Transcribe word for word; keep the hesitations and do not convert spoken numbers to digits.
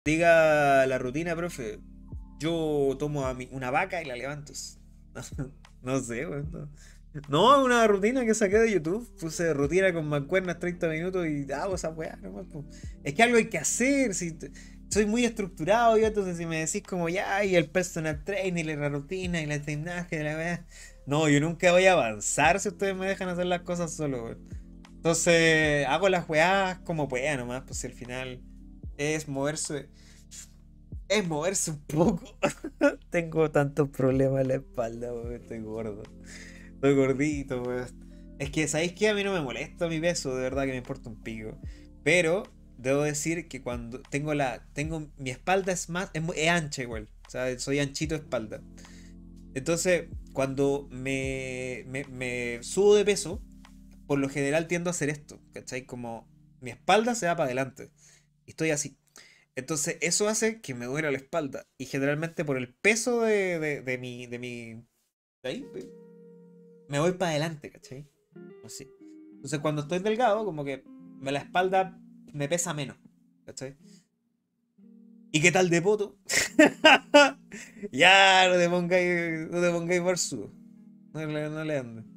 Diga la rutina, profe. Yo tomo a mi, una vaca y la levanto. No sé, weón. No, no, una rutina que saqué de YouTube. Puse rutina con mancuernas treinta minutos y hago esa weá nomás, po. Es que algo hay que hacer. Si te- soy muy estructurado, yo, entonces si me decís como ya, y el personal trainer, y la rutina, y la gimnasia, y la weá. No, yo nunca voy a avanzar si ustedes me dejan hacer las cosas solo, weón. Entonces, hago las weás como pueda nomás, pues si al final es moverse. Es moverse un poco. Tengo tantos problemas en la espalda, weón. Estoy gordo. Estoy gordito, weón. Es que, ¿sabéis qué? A mí no me molesta mi peso, de verdad que me importa un pico. Pero debo decir que cuando tengo la. Tengo. Mi espalda es más. Es, muy- es ancha igual. O sea, soy anchito de espalda. Entonces, cuando me, me, me subo de peso, por lo general tiendo a hacer esto. ¿Cachai? Como mi espalda se va para adelante. Y estoy así. Entonces, eso hace que me duela la espalda. Y generalmente por el peso de, de, de mi. De mi. De ahí, me voy para adelante, ¿cachai? Así. Entonces, cuando estoy delgado, como que me- la espalda me pesa menos, ¿cachai? ¿Y qué tal de poto? Ya, no te pongáis, no te pongáis barzudo. No le, no le ande.